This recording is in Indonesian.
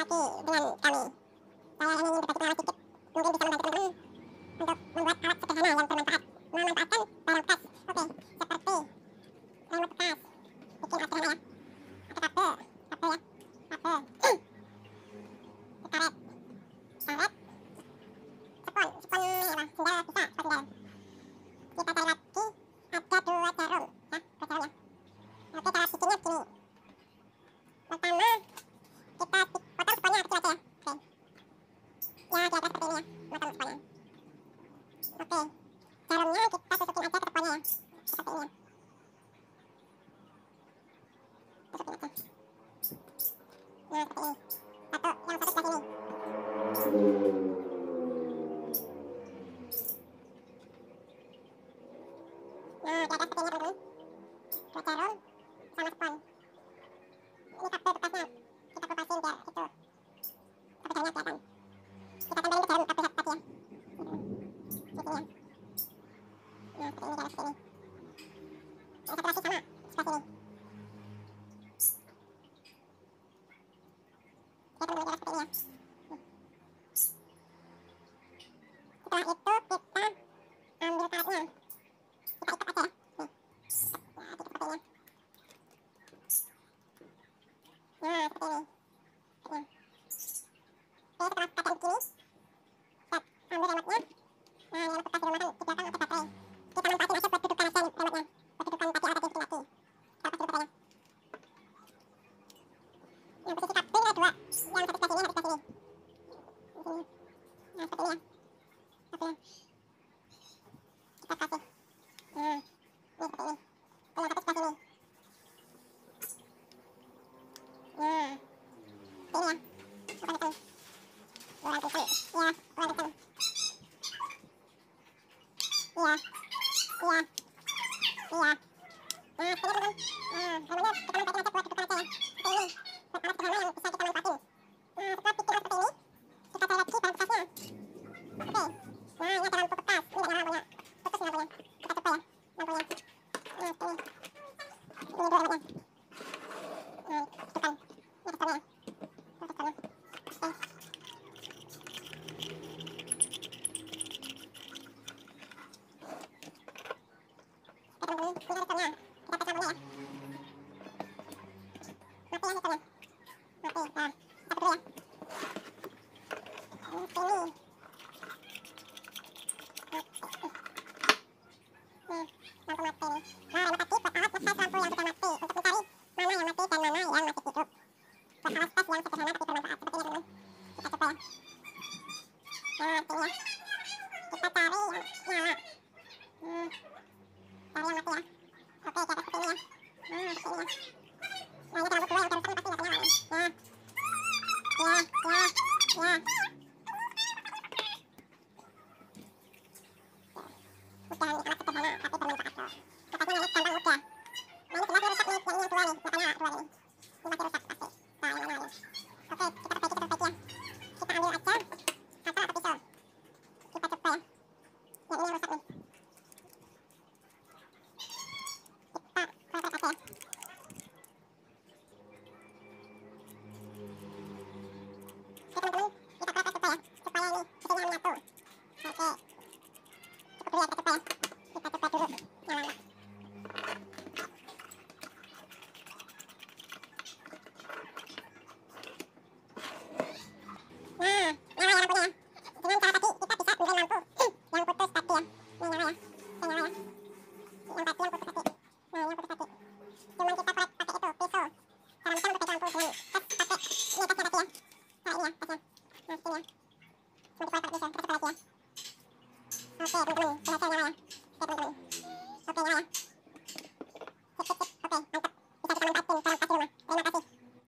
dengan kami. Saya hanya ingin berbagi pengalaman sedikit, mungkin bisa membantu teman-teman untuk membuat alat sederhana yang bermanfaat, memanfaatkan barang bekas. Oke, seperti remote bekas, bikin alat sederhana ya. Pakai kabel, kabel ya, kabel, karet, karet, spon ini apa, sendal bisa, spon sendal. Kita cari lagi, ada 2 jarum ya, 2 jarum ya. Oke, cara bikinnya gini. Pertama, kita potong sponnya kecil aja ya. Oke. Ya, kira-kira seperti ini ya, potong sponnya. Oke, jarumnya kita susukin aja ke sponnya ya. Seperti ini ya. Susukin aja. Nah, seperti ini. Yang satu sebelah sini. Nah, kira-kira seperti ini ya teman-teman. 2 jarum sama spon. Ini kabel bekasnya. Kita kupasin biar itu perbedaannya kelihatan. Kita tempelin ke jarum kabel tadi ya. Di sini ya. Nah, seperti ini, seperti ini. Yang satu lagi sama, sebelah sini. Ya teman-teman, seperti ini ya. Setelah itu kita ambil karetnya. Kita ikat aja ya. Nih. Nah, gitu seperti ini ya. Nah, seperti ini. Seperti ini. Oke, setelah karetnya begini, set, ambil remote-nya. Nah, remote bekas di rumah kan di belakang ada baterai. Kita manfaatin aja buat dudukan aja remote-nya. Buat dudukan tadi alat yang bikin lagi. Kita lepas dulu baterainya. Yang posisi kabel ada 2. Yang satu sebelah sini, yang satu sebelah sini. Di sini. Nah, seperti ini ya. Kabelnya. Kita kasih. Nah, ini seperti ini. Dan yang satu sebelah sini. Nah, seperti ini ya. Bukan kencang. Kurang kencang. Ya, kurang kencang. Iya. Iya. Iya. Nah, seperti ini teman-teman. Nah, namanya kita manfaatin aja buat dudukan aja ya. Seperti ini. Buat alat sederhana yang bisa kita manfaatin. Nah, setelah bikin seperti ini, kita cari lagi barang bekasnya. Oke. Nah, ini ada lampu bekas. Ini nggak nyala lampunya. Putus nih lampunya. Kita coba ya lampunya. Nah, seperti ini. Ini dulu remote-nya. Nah, dudukan. Ini ada spionnya ya. Nah, spionnya. Oke. Oke teman-teman, ini ada spionnya. Kita tes lampunya ya. Mati ya ini spionnya. Mati. Nah, kita dulu ya. Ini spionnya. Nah, lampu mati nih. Nah, remote tadi buat alat ngetes lampu yang sudah mati untuk mencari mana yang mati dan mana yang masih hidup. Buat alat tes yang sederhana tapi bermanfaat seperti ini teman-teman. Kita coba ya. Nah, seperti ini ya. Kita cari yang nyala. Cari yang mati ya. Oke, kira-kira seperti ini ya. Nah, seperti ini ya. Nah, ini lampu 2 yang barusan pasti nggak nyala nih. Nah. Ya, ya, ya. Bukan alat sederhana tapi bermanfaat loh. Makanya ini gampang mudah. Nah, ini gelasnya rusak nih, yang ini yang 2 nih, makanya 2 nih. Ini masih rusak pasti. Nah, yang mana nih? Oke, kita perbaiki ya. Kita ambil aja kasar atau pisau. Kita coba ya. Yang ini yang rusak nih. Kita korek aja ya. Oke teman-teman, kita korek coba ya. Supaya ini bikinnya menyatu. Oke. Cukup dulu ya, kita coba ya. Kita coba dulu. Nyala nggak? Nah, nyala ya lampunya ya. Dengan cara tadi kita bisa benerin lampu yang putus tadi ya. Ini nyala ya. Oke, nyala ya. Yang tadi yang putus tadi. Nah, yang putus tadi. Cuman kita korek pakai itu, pisau. Cara kita untuk lampu dengan tes pakai ini tesnya tadi ya. Nah, ini ya tesnya. Nah, seperti ini ya. Cuma dikorek pakai pisau, kita coba lagi ya. Oke teman-teman, berhasil nyala ya. Oke teman-teman. Oke, nyala ya. Sip, sip, sip. Oke, mantap. Bisa kita manfaatin barang bekas di rumah.